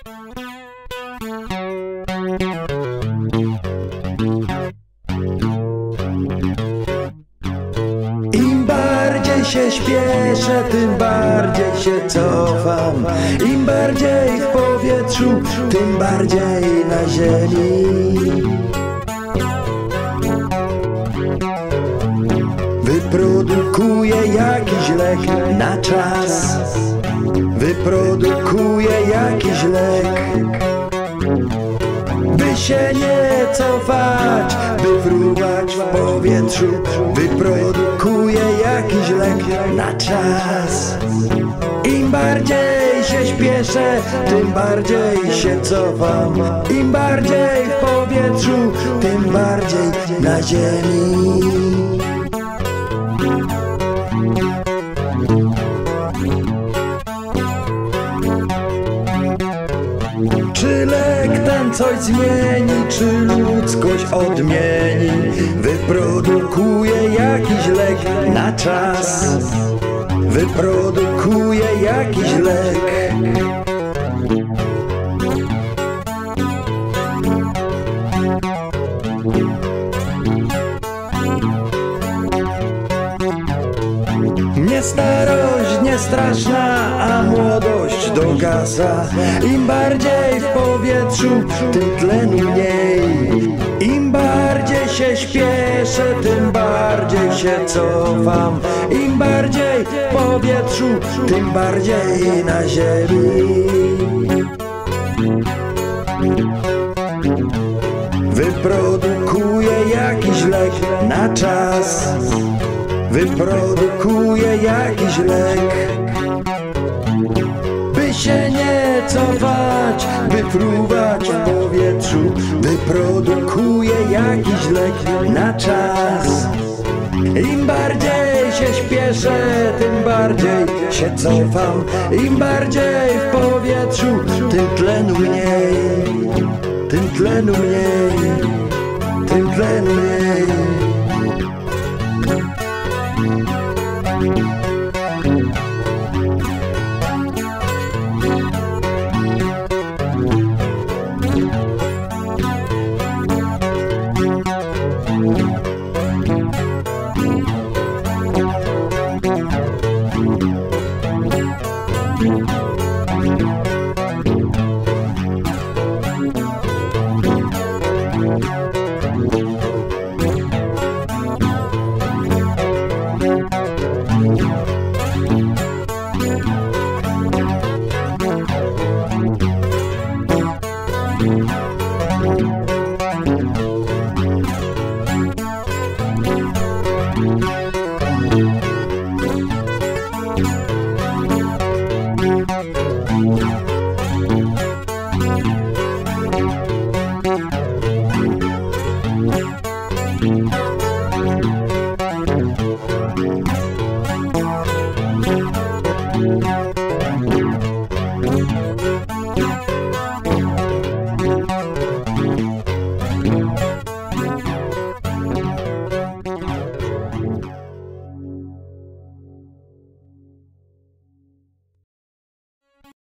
Im bardziej się śpieszę, tym bardziej się cofam. Im bardziej w powietrzu, tym bardziej na ziemi. Wyprodukuję jakiś lek na czas. Wyprodukuję jakiś lek, by się nie cofać, by fruwać w powietrzu. Wyprodukuję jakiś lek na czas. Im bardziej się śpieszę, tym bardziej się cofam. Im bardziej w powietrzu, tym bardziej na ziemi. Czy lek ten coś zmieni, czy ludzkość odmieni? Wyprodukuję jakiś lek na czas. Wyprodukuję jakiś lek. Nie starość, nie straszna, a młodość dogasa. Im bardziej w powietrzu, tym tlenu mniej. Im bardziej się śpieszę, tym bardziej się cofam. Im bardziej w powietrzu, tym bardziej na ziemi. Wyprodukuję jakiś lek na czas. Wyprodukuję jakiś lek, by się nie cofać, by fruwać w powietrzu. Wyprodukuję jakiś lek na czas. Im bardziej się śpieszę, tym bardziej się cofam. Im bardziej w powietrzu, tym tlenu mniej. Tym tlenu mniej. Tym tlenu mniej.